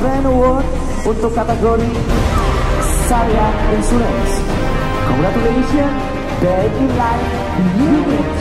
Brand Award untuk kategori Saya Insurance. Congratulations, back in line, you win.